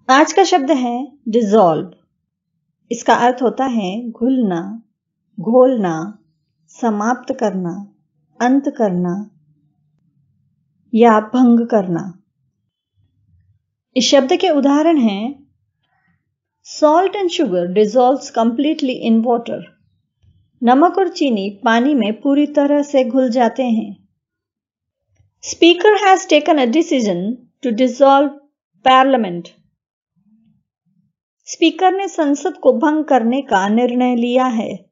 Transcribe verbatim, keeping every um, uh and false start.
आज का शब्द है डिसॉल्व। इसका अर्थ होता है घुलना, घोलना, समाप्त करना, अंत करना या भंग करना। इस शब्द के उदाहरण हैं salt and sugar dissolves completely in water. नमक और चीनी पानी में पूरी तरह से घुल जाते हैं। Speaker has taken a decision to dissolve parliament. Speaker ने संसद को भंग करने का निर्णय लिया है।